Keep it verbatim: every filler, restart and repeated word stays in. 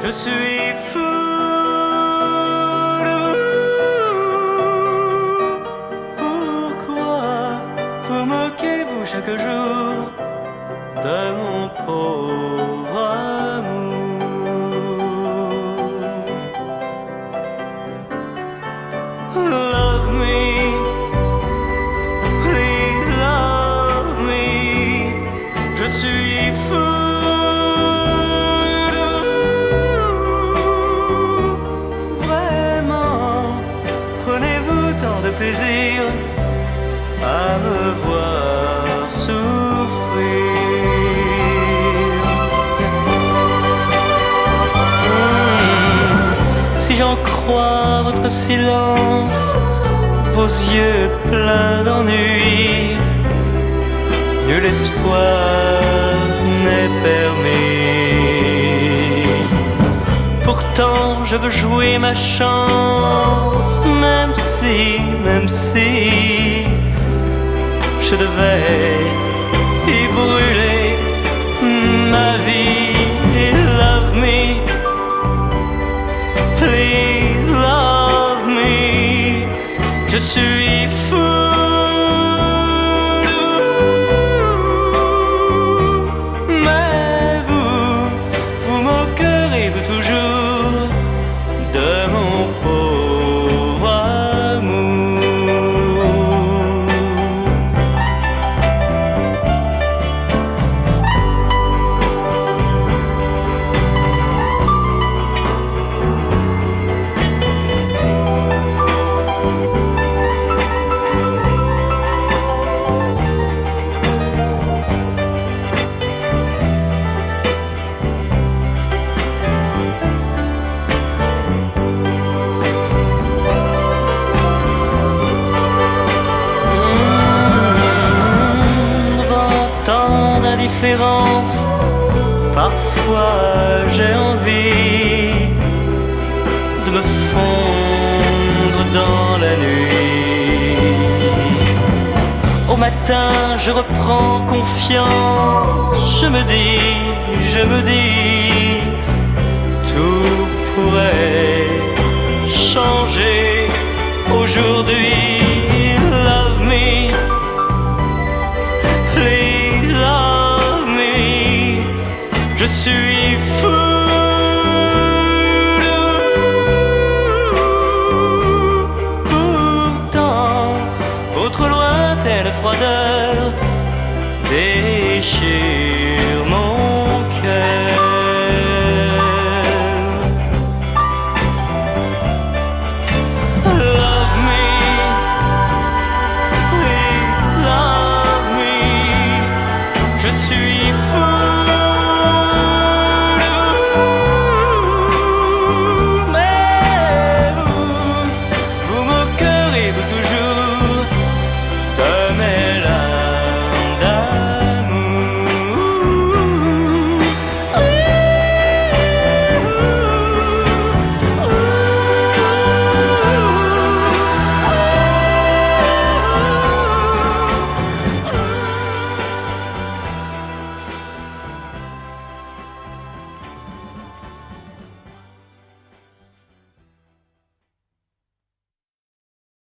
Je suis fou de vous. Pourquoi vous moquez-vous chaque jour de mon pauvre amour? Love me, please love me. Je suis fou. De plaisir à me voir souffrir. Mmh. Si j'en crois votre silence, vos yeux pleins d'ennui, nul espoir n'est permis. Pourtant je veux jouer ma chance, même si, même si je devais y brûler ma vie. Love me, please love me. Je suis fou. Mais vous, vous moquerez-vous toujours de mon pauvre amour? Parfois j'ai envie de me fondre dans la nuit. Au matin je reprends confiance, je me dis, je me dis, tout pourrait changer aujourd'hui. Love me, please love me. Je suis fou de vous. Pourtant, votre lointaine froideur déchire